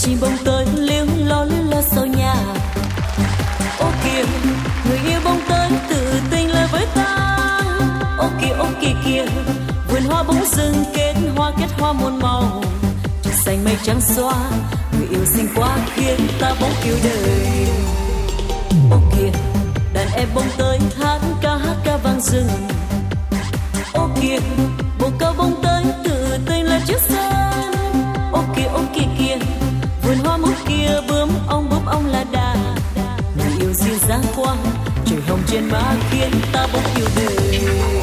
chim bông tới liếu lo sau nhà. Ô kìa người yêu bông tới tự tình lời với ta. Ô kìa kìa vườn hoa bỗng dưng kết hoa muôn màu. Trời xanh mây trắng xóa, người yêu xinh quá khiến ta bỗng yêu đời. Ô kìa đàn em bỗng tới hát ca vang rừng. Ô kìa bồ câu bỗng tới tự tình lời trước sân. Ô kìa kìa vườn hoa mút kia bướm ông là đà. Người yêu duyên dáng quá, trời hồng trên má khiến ta bỗng yêu đời.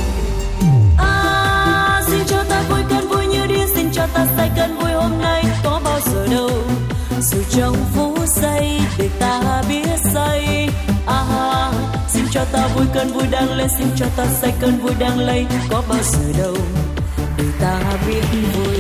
Xin cho ta vui cơn vui như điên, xin cho ta say cơn vui hôm nay có bao giờ đâu. Dù trong phút giây để ta biết say. Xin cho ta vui cơn vui đang lên, xin cho ta say cơn vui đang lấy có bao giờ đâu để ta biết vui.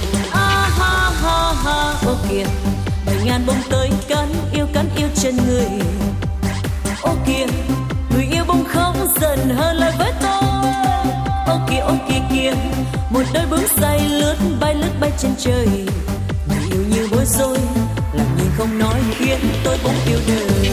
Ô kìa bầy ngàn bông tới cắn yêu chân người. Ô kìa người yêu bông khóc giận hơn lời với tôi. Ô kìa kìa một đôi bướm say lướt bay trên trời. Người yêu như bối rối làm nhìn không nói khiến tôi bỗng yêu đời.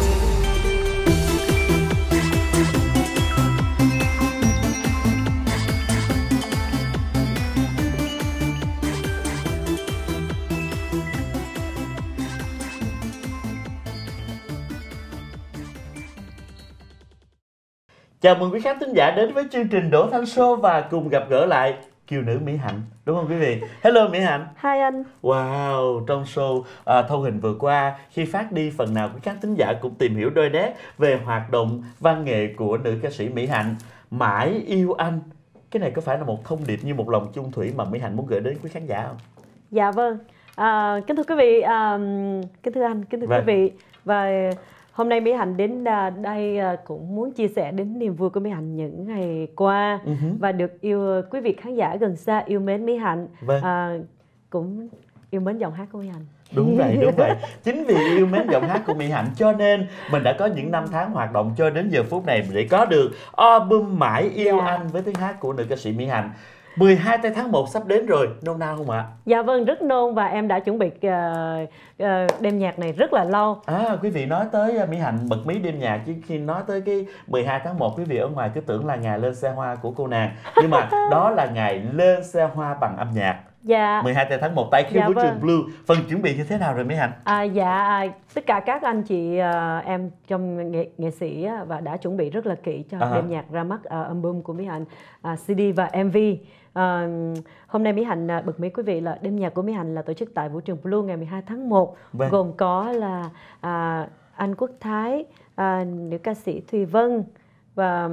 Chào mừng quý khán thính giả đến với chương trình Đỗ Thanh Show và cùng gặp gỡ lại kiều nữ Mỹ Hạnh, đúng không quý vị? Hello Mỹ Hạnh. Hi anh. Wow, trong show Thâu Hình vừa qua, khi phát đi phần nào quý khán thính giả cũng tìm hiểu đôi nét về hoạt động văn nghệ của nữ ca sĩ Mỹ Hạnh. Mãi yêu anh, cái này có phải là một thông điệp như một lòng chung thủy mà Mỹ Hạnh muốn gửi đến quý khán giả không? Dạ vâng. Kính thưa quý vị, kính thưa anh, kính thưa quý vị. Và hôm nay Mỹ Hạnh đến đây cũng muốn chia sẻ đến niềm vui của Mỹ Hạnh những ngày qua và được quý vị khán giả gần xa yêu mến Mỹ Hạnh. Cũng yêu mến giọng hát của Mỹ Hạnh. Đúng vậy. Chính vì yêu mến giọng hát của Mỹ Hạnh cho nên mình đã có những năm tháng hoạt động cho đến giờ phút này để có được album Mãi Yêu Anh với tiếng hát của nữ ca sĩ Mỹ Hạnh. 12 tháng 1 sắp đến rồi, nôn nao không ạ? Dạ vâng, rất nôn và em đã chuẩn bị đêm nhạc này rất là lâu. Quý vị nói tới Mỹ Hạnh bật mí đêm nhạc, chứ khi nói tới cái 12 tháng 1 quý vị ở ngoài cứ tưởng là ngày lên xe hoa của cô nàng. Nhưng mà đó là ngày lên xe hoa bằng âm nhạc. Dạ. 12 tháng 1 tại Khiêu Vũ Trường Blue. Phần chuẩn bị như thế nào rồi Mỹ Hạnh? Tất cả các anh chị em trong nghệ sĩ và đã chuẩn bị rất là kỹ cho đêm nhạc ra mắt album của Mỹ Hạnh, CD và MV. Hôm nay Mỹ Hạnh bật mí quý vị là đêm nhạc của Mỹ Hạnh là tổ chức tại Vũ Trường Blue ngày 12 tháng 1. Gồm có là anh Quốc Thái, nữ ca sĩ Thùy Vân và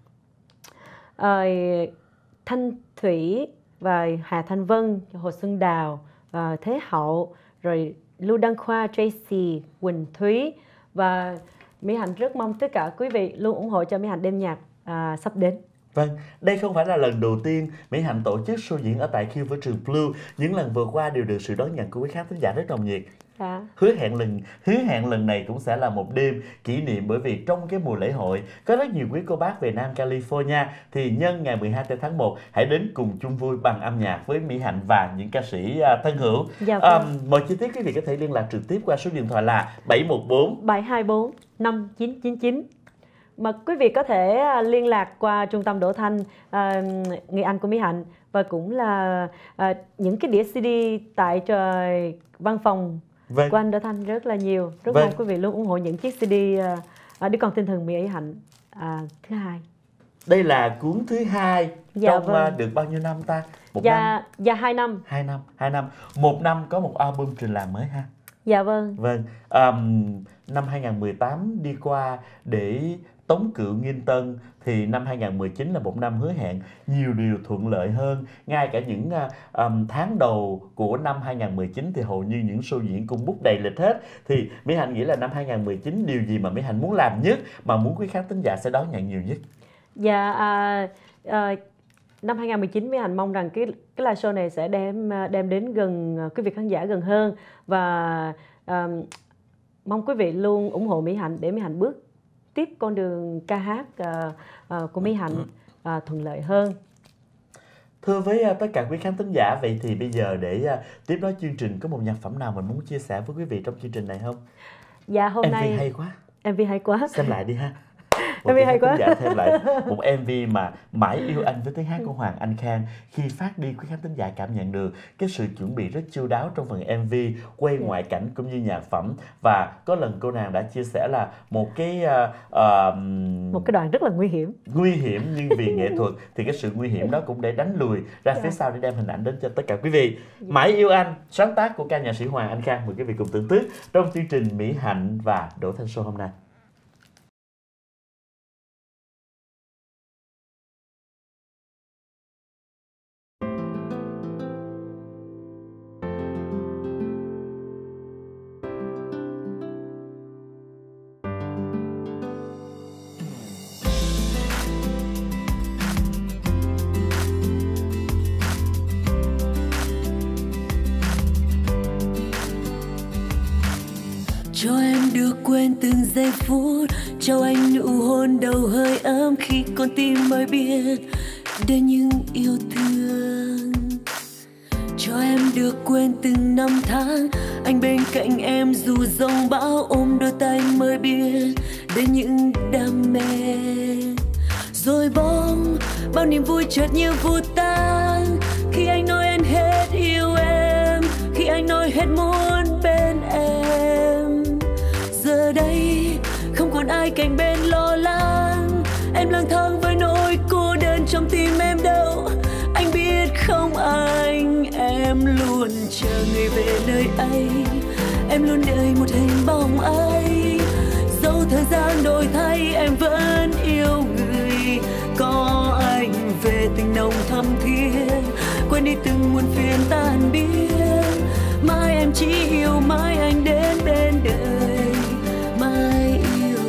Thanh Thủy và Hà Thanh Vân, Hồ Xuân Đào, Thế Hậu, rồi Lưu Đăng Khoa, Tracy, Quỳnh Thúy. Và Mỹ Hạnh rất mong tất cả quý vị luôn ủng hộ cho Mỹ Hạnh đêm nhạc sắp đến. Vâng, đây không phải là lần đầu tiên Mỹ Hạnh tổ chức show diễn ở tại Khiêu Vũ Trường Blue. Những lần vừa qua đều được sự đón nhận của quý khán thính giả rất nồng nhiệt. Hứa hẹn lần này cũng sẽ là một đêm kỷ niệm, bởi vì trong cái mùa lễ hội có rất nhiều quý cô bác về Nam California. Thì nhân ngày 12 tháng 1 hãy đến cùng chung vui bằng âm nhạc với Mỹ Hạnh và những ca sĩ thân hữu. Mọi chi tiết quý vị có thể liên lạc trực tiếp qua số điện thoại là 714 724 5999. Mà quý vị có thể liên lạc qua trung tâm Đỗ Thanh, người anh của Mỹ Hạnh, và cũng là những cái đĩa CD tại văn phòng của anh Đỗ Thanh rất là nhiều. Rất mong quý vị luôn ủng hộ những chiếc CD Đứa Con Tinh Thần Mỹ Hạnh thứ hai. Đây là cuốn thứ hai trong được bao nhiêu năm ta? Năm? Dạ 2 năm. 2 năm. Một năm có một album trình làng mới ha? Dạ vâng. Năm 2018 đi qua để tống cựu Nghinh Tân thì năm 2019 là một năm hứa hẹn nhiều điều thuận lợi hơn. Ngay cả những tháng đầu của năm 2019 thì hầu như những show diễn cũng book đầy lịch hết. Thì Mỹ Hạnh nghĩ là năm 2019 điều gì mà Mỹ Hạnh muốn làm nhất, mà muốn quý khán thính giả sẽ đón nhận nhiều nhất? Năm 2019 Mỹ Hạnh mong rằng cái live show này sẽ đem đến gần quý vị khán giả gần hơn, và mong quý vị luôn ủng hộ Mỹ Hạnh để Mỹ Hạnh bước tiếp con đường ca hát của Mỹ Hạnh thuận lợi hơn. Thưa với tất cả quý khán thính giả, vậy thì bây giờ để tiếp nối chương trình, có một nhạc phẩm nào mình muốn chia sẻ với quý vị trong chương trình này không? Dạ, hôm MV nay hay quá. MV hay quá. Xem lại đi ha. MV hay quá. Giả thêm lại một MV mà Mãi Yêu Anh với tiếng hát của Hoàng Anh Khang. Khi phát đi, quý khán thính giả cảm nhận được cái sự chuẩn bị rất chu đáo trong phần MV, quay ngoại cảnh cũng như nhạc phẩm. Và có lần cô nàng đã chia sẻ là một cái đoạn rất là nguy hiểm. Nguy hiểm, nhưng vì nghệ thuật thì cái sự nguy hiểm đó cũng để đánh lùi ra phía sau để đem hình ảnh đến cho tất cả quý vị. Mãi Yêu Anh, sáng tác của ca nhạc sĩ Hoàng Anh Khang. Mời quý vị cùng thưởng thức trong chương trình Mỹ Hạnh và Đỗ Thanh Show hôm nay. Cho em được quên từng giây phút, cho anh nụ hôn đầu hơi ấm khi con tim mới biết đến những yêu thương. Cho em được quên từng năm tháng, anh bên cạnh em dù giông bão, ôm đôi tay mới biết đến những đam mê. Rồi bỗng bao niềm vui chợt như vụt tan khi anh nói anh hết yêu em, khi anh nói hết muốn bên em. Giờ đây không còn ai cạnh bên lo lắng, em lang thang với nỗi cô đơn trong tim em đâu. Anh biết không anh, em luôn chờ người về nơi ấy, em luôn đợi một hình bóng ấy. Dẫu thời gian đổi thay em vẫn yêu người, có anh về tình nồng thắm thiết, quên đi từng muôn phiền tan biến. Mai em chỉ yêu, mai anh đến bên đời, mai yêu.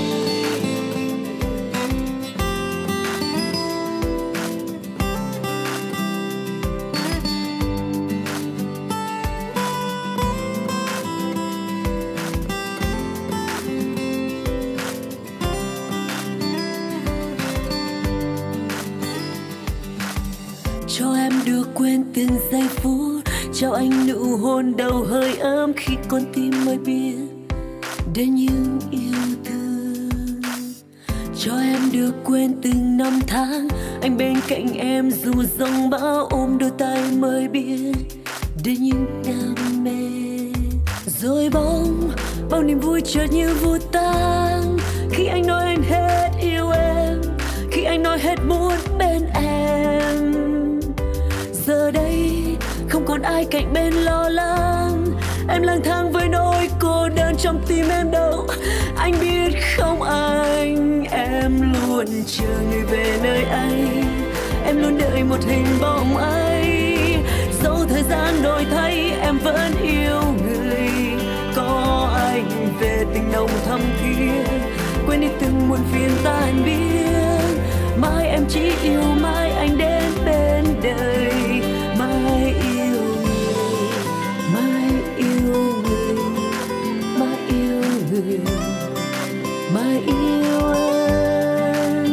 Cho em được quên từng giây phút, cho anh nụ hôn đầu hơi ấm khi con tim mới biết đến những yêu thương. Cho em được quên từng năm tháng, anh bên cạnh em dù giông bão, ôm đôi tay mới biết đến những đam mê. Rồi bỗng bao niềm vui chợt như vụt tan khi anh nói anh hết yêu em, khi anh nói hết muốn bên em. Giờ đây không còn ai cạnh bên lo lắng, em lang thang với nỗi cô đơn trong tim em đâu. Anh biết không anh, em luôn chờ người về nơi ấy, em luôn đợi một hình bóng ấy. Dẫu thời gian đổi thay em vẫn yêu người, có anh về tình nồng thắm thiết, quên đi từng muôn phiền tan biến. Mai em chỉ yêu, mai anh đến bên đời, mai yêu người, mai yêu người, mai yêu người, mai yêu anh.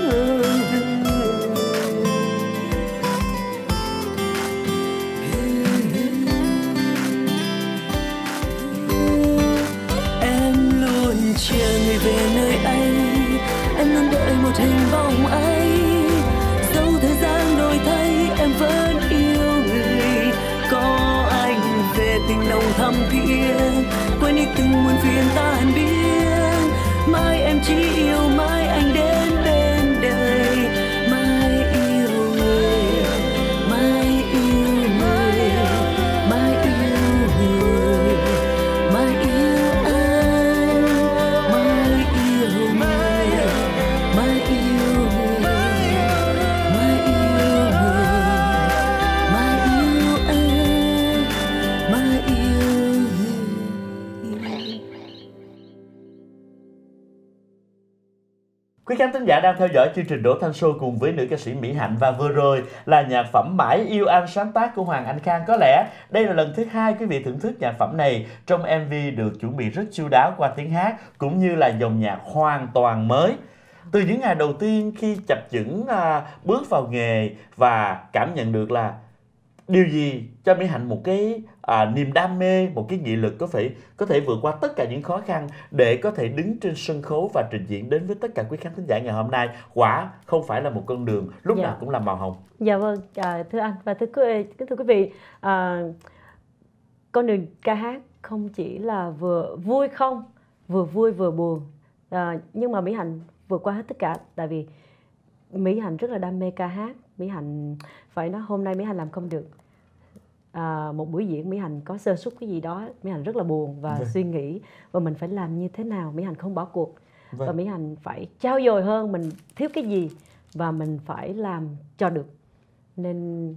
Em luôn chờ người về nơi ấy, em luôn đợi một hình bóng ấy. Dẫu thời gian đổi thay em vẫn yêu người, có anh về tình nồng thắm thiết, quên đi từng muôn phiền tan biến. Mai em chỉ yêu, mai anh đến bên đời, mai yêu người, mai yêu người, mai yêu người, mai yêu anh, mai yêu người, mai yêu người, mai yêu người, mai yêu anh, mai yêu người. Quý khán thính giả đang theo dõi chương trình Đỗ Thanh Show cùng với nữ ca sĩ Mỹ Hạnh, và vừa rồi là nhạc phẩm Mãi Yêu Anh sáng tác của Hoàng Anh Khang. Có lẽ đây là lần thứ hai quý vị thưởng thức nhạc phẩm này. Trong MV được chuẩn bị rất chu đáo qua tiếng hát cũng như là dòng nhạc hoàn toàn mới. Từ những ngày đầu tiên khi chập chững bước vào nghề và cảm nhận được là điều gì cho Mỹ Hạnh một cái niềm đam mê, một cái nghị lực có thể vượt qua tất cả những khó khăn để có thể đứng trên sân khấu và trình diễn đến với tất cả quý khán thính giả ngày hôm nay. Quả không phải là một con đường lúc nào cũng là màu hồng. Dạ vâng, thưa anh và thưa quý vị, con đường ca hát không chỉ là vừa vui không, vừa vui vừa buồn, nhưng mà Mỹ Hạnh vượt qua hết tất cả. Tại vì Mỹ Hạnh rất là đam mê ca hát. Mỹ Hạnh phải nói hôm nay Mỹ Hạnh làm không được một buổi diễn, Mỹ Hạnh có sơ suất cái gì đó, Mỹ Hạnh rất là buồn và suy nghĩ và mình phải làm như thế nào. Mỹ Hạnh không bỏ cuộc và Mỹ Hạnh phải trau dồi hơn, mình thiếu cái gì và mình phải làm cho được. Nên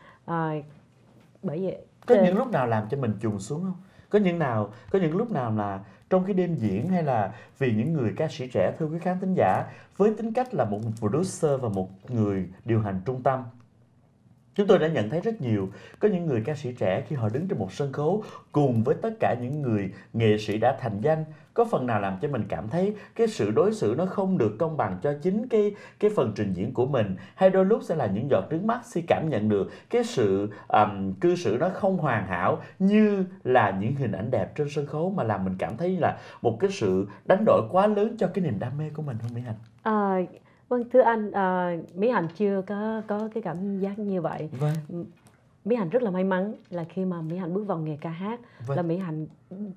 bởi vậy có những lúc nào làm cho mình trùng xuống không? Có những lúc nào là trong cái đêm diễn, hay là vì những người ca sĩ trẻ thưa quý khán thính giả với tính cách là một producer và một người điều hành trung tâm, chúng tôi đã nhận thấy rất nhiều, có những người ca sĩ trẻ khi họ đứng trên một sân khấu cùng với tất cả những người nghệ sĩ đã thành danh, có phần nào làm cho mình cảm thấy cái sự đối xử nó không được công bằng cho chính cái phần trình diễn của mình, hay đôi lúc sẽ là những giọt nước mắt khi cảm nhận được cái sự cư xử nó không hoàn hảo như là những hình ảnh đẹp trên sân khấu, mà làm mình cảm thấy là một cái sự đánh đổi quá lớn cho cái niềm đam mê của mình không Mỹ Hạnh? Vâng, thưa anh, Mỹ Hạnh chưa có cái cảm giác như vậy. Vâng. Mỹ Hạnh rất là may mắn là khi mà Mỹ Hạnh bước vào nghề ca hát, là Mỹ Hạnh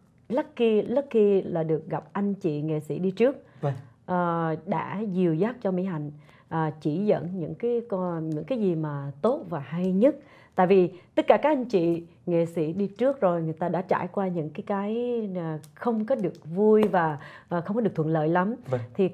lucky là được gặp anh chị nghệ sĩ đi trước. Vâng. Đã dìu dắt cho Mỹ Hạnh, chỉ dẫn những cái gì mà tốt và hay nhất. Tại vì tất cả các anh chị nghệ sĩ đi trước rồi, người ta đã trải qua những cái không có được vui và không có được thuận lợi lắm. Vâng. Thì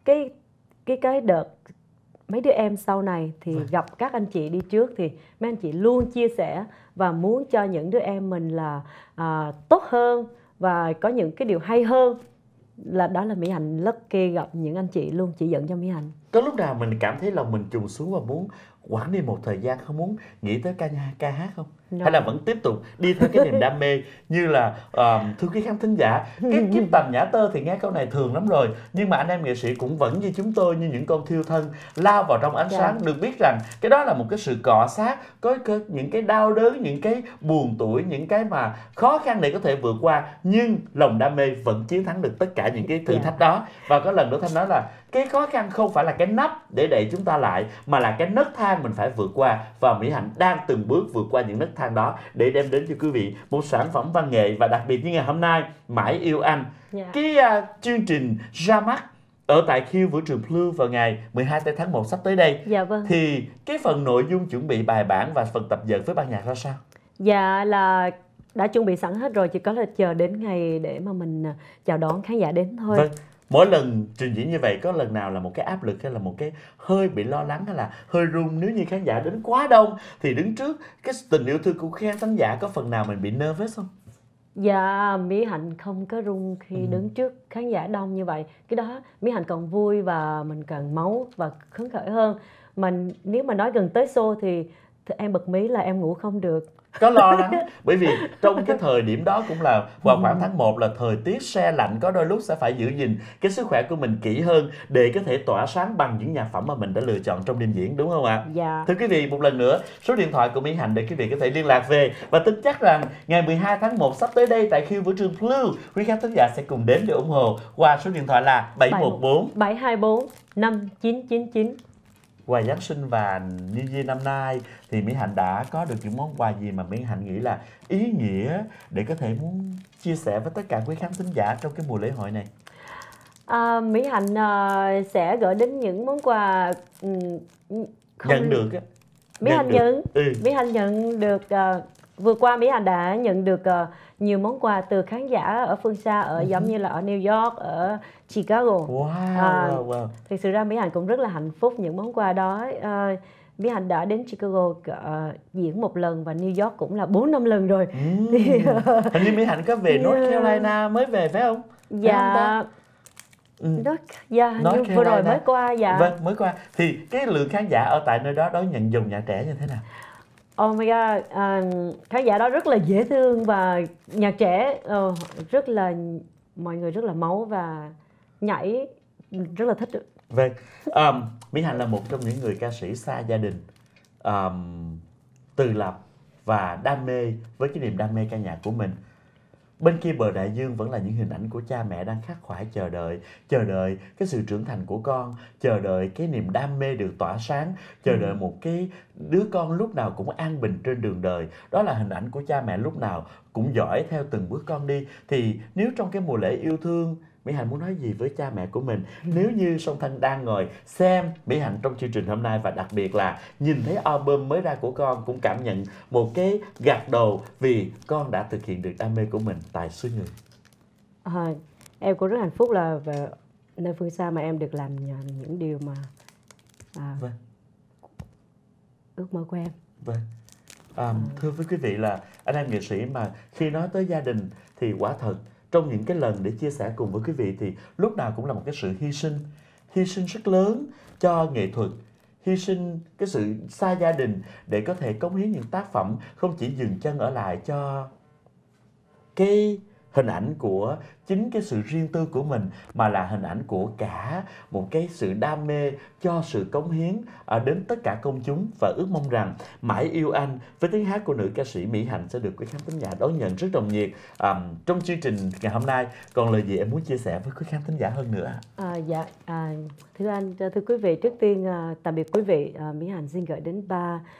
cái đợt mấy đứa em sau này thì gặp các anh chị đi trước thì mấy anh chị luôn chia sẻ và muốn cho những đứa em mình là tốt hơn và có những cái điều hay hơn. Đó là Mỹ Hạnh lucky gặp những anh chị luôn chỉ dẫn cho Mỹ Hạnh. Có lúc nào mình cảm thấy lòng mình trùng xuống và muốn quãng đi một thời gian, không muốn nghĩ tới ca hát không? Hay là vẫn tiếp tục đi theo cái niềm đam mê như là thưa quý khán thính giả, cái kiếp tầm nhã tơ thì nghe câu này thường lắm rồi, nhưng mà anh em nghệ sĩ cũng vẫn như chúng tôi, như những con thiêu thân lao vào trong ánh sáng, được biết rằng cái đó là một cái sự cọ sát, có những cái đau đớn, những cái buồn tủi, những cái mà khó khăn để có thể vượt qua, nhưng lòng đam mê vẫn chiến thắng được tất cả những cái thử thách đó. Và có lần nữa Thanh nói là cái khó khăn không phải là cái nắp để đẩy chúng ta lại, mà là cái nấc thang mình phải vượt qua, và Mỹ Hạnh đang từng bước vượt qua những nấc thang đó để đem đến cho quý vị một sản phẩm văn nghệ. Và đặc biệt như ngày hôm nay, Mãi Yêu Anh, cái chương trình ra mắt ở tại Khiêu Vũ Trường Blue vào ngày 12 tháng 1 sắp tới đây. Dạ vâng. Thì cái phần nội dung chuẩn bị bài bản và phần tập dượt với ban nhạc ra sao? Dạ là đã chuẩn bị sẵn hết rồi, chỉ có là chờ đến ngày để mà mình chào đón khán giả đến thôi. Vâng. Mỗi lần trình diễn như vậy có lần nào là một cái áp lực hay là một cái hơi bị lo lắng hay là hơi run nếu như khán giả đến quá đông, thì đứng trước cái tình yêu thương của khán thính giả có phần nào mình bị nervous không? Dạ, Mỹ Hạnh không có run khi đứng trước khán giả đông như vậy. Cái đó Mỹ Hạnh còn vui và mình càng máu và hứng khởi hơn. Nếu mà nói gần tới show thì em bật mí là em ngủ không được. Có lo lắng, bởi vì trong cái thời điểm đó cũng là vào khoảng tháng 1 là thời tiết se lạnh, có đôi lúc sẽ phải giữ gìn cái sức khỏe của mình kỹ hơn để có thể tỏa sáng bằng những nhạc phẩm mà mình đã lựa chọn trong đêm diễn, đúng không ạ? Dạ. Thưa quý vị, một lần nữa số điện thoại của Mỹ Hạnh để quý vị có thể liên lạc về, và tin chắc rằng ngày 12 tháng 1 sắp tới đây tại Khiêu Vũ Trường Blue, quý khán thính giả sẽ cùng đến để ủng hộ qua số điện thoại là 714 724 5999. Quà Giáng sinh và New Year năm nay thì Mỹ Hạnh đã có được những món quà gì mà Mỹ Hạnh nghĩ là ý nghĩa để có thể muốn chia sẻ với tất cả quý khán thính giả trong cái mùa lễ hội này? Mỹ Hạnh sẽ gửi đến những món quà nhận được á. Mỹ Hạnh nhận được vừa qua Mỹ Hạnh đã nhận được nhiều món quà từ khán giả ở phương xa, giống như là ở New York, ở Chicago. Wow. Thực sự ra Mỹ Hạnh cũng rất là hạnh phúc những món quà đó. Mỹ Hạnh đã đến Chicago diễn 1 lần và New York cũng là 4-5 lần rồi. Hình như Mỹ Hạnh có về North Carolina mới về phải không? Dạ. Nhưng vừa rồi mới qua. Vâng, mới qua. Thì cái lượng khán giả ở tại nơi đó đón nhận dòng nhạc trẻ như thế nào? Oh my god, khán giả đó rất là dễ thương và nhạc trẻ rất là, mọi người rất là máu và nhảy rất là thích. Vâng, Mỹ Hạnh là một trong những người ca sĩ xa gia đình, tự lập và đam mê với cái niềm đam mê ca nhạc của mình. Bên kia bờ đại dương vẫn là những hình ảnh của cha mẹ đang khắc khoải chờ đợi cái sự trưởng thành của con, chờ đợi cái niềm đam mê được tỏa sáng, chờ đợi một cái đứa con lúc nào cũng an bình trên đường đời. Đó là hình ảnh của cha mẹ lúc nào cũng dõi theo từng bước con đi. Thì nếu trong cái mùa lễ yêu thương, Mỹ Hạnh muốn nói gì với cha mẹ của mình? Nếu như Song Thanh đang ngồi xem Mỹ Hạnh trong chương trình hôm nay, và đặc biệt là nhìn thấy album mới ra của con, cũng cảm nhận một cái gật đầu vì con đã thực hiện được đam mê của mình tại xứ người. Em cũng rất hạnh phúc là về nơi phương xa mà em được làm những điều mà Vâng. ước mơ của em. Vâng. Thưa với quý vị là anh em nghệ sĩ mà khi nói tới gia đình thì quả thật trong những cái lần để chia sẻ cùng với quý vị thì lúc nào cũng là một cái sự hy sinh rất lớn cho nghệ thuật, hy sinh cái sự xa gia đình để có thể cống hiến những tác phẩm không chỉ dừng chân ở lại cho cái hình ảnh của chính cái sự riêng tư của mình, mà là hình ảnh của cả một cái sự đam mê cho sự cống hiến đến tất cả công chúng. Và ước mong rằng Mãi Yêu Anh với tiếng hát của nữ ca sĩ Mỹ Hạnh sẽ được quý khán thính giả đón nhận rất nồng nhiệt trong chương trình ngày hôm nay. Còn lời gì em muốn chia sẻ với quý khán thính giả hơn nữa? Thưa anh, thưa quý vị, trước tiên tạm biệt quý vị. Mỹ Hạnh xin gửi đến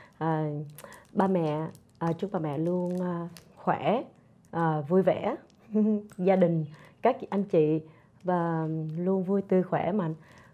ba mẹ, chúc ba mẹ luôn khỏe, vui vẻ, gia đình, các anh chị và luôn vui tươi khỏe mạnh.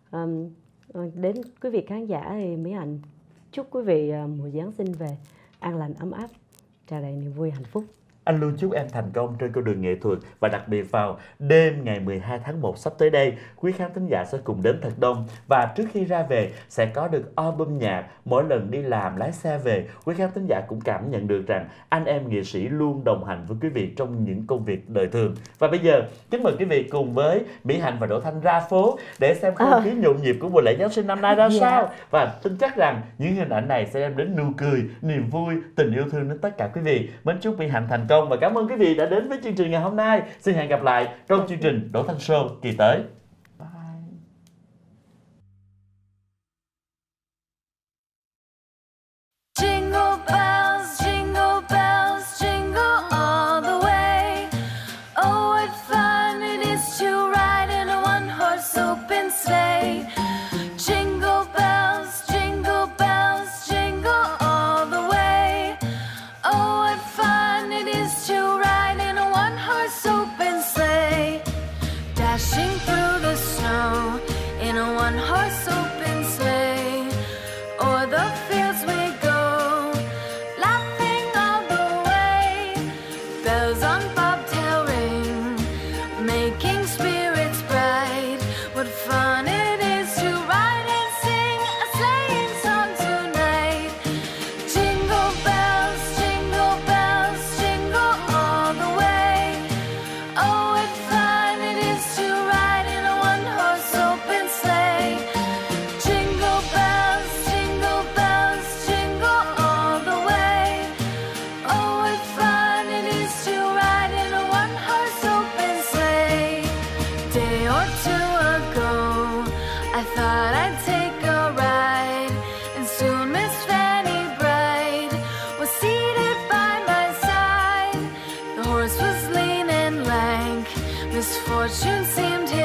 Đến quý vị khán giả thì Mỹ Hạnh chúc quý vị mùa Giáng sinh về an lành, ấm áp, tràn đầy niềm vui, hạnh phúc. Anh luôn chúc em thành công trên con đường nghệ thuật, và đặc biệt vào đêm ngày 12 tháng 1 sắp tới đây, quý khán thính giả sẽ cùng đến thật đông. Và trước khi ra về sẽ có được album nhạc. Mỗi lần đi làm, lái xe về, quý khán thính giả cũng cảm nhận được rằng anh em nghệ sĩ luôn đồng hành với quý vị trong những công việc đời thường. Và bây giờ kính mời quý vị cùng với Mỹ Hạnh và Đỗ Thanh ra phố để xem không khí nhộn nhịp của mùa lễ Giáng sinh năm nay ra sao. Và tin chắc rằng những hình ảnh này sẽ đem đến nụ cười, niềm vui, tình yêu thương đến tất cả quý vị. Mến chúc Mỹ Hạnh thành công và cảm ơn quý vị đã đến với chương trình ngày hôm nay. Xin hẹn gặp lại trong chương trình Đỗ Thanh Show kỳ tới. Jingle bells, jingle bells, jingle all the way. Oh, what fun it is to ride in a one-horse open sleigh. Jingle bells, jingle bells, jingle all the way. Oh, what fun it is to ride in a one-horse open sleigh. Dashing through the snow in a one-horse open sleigh. O'er the fields we go, laughing all the way. Bells on bobtail ring, making spirits bright. What fun it is to ride and sing a sleighing song tonight. Jingle bells, jingle bells, jingle all the way. Oh, what fun it is to ride in a one-horse open sleigh. Jingle bells, jingle bells, jingle all the way. Oh, what fun it is to ride in a one-horse open sleigh. Day or two ago, I thought I'd take a ride, and soon Miss Fanny Bright was seated by my side. The horse was lean and lank, misfortune seemed his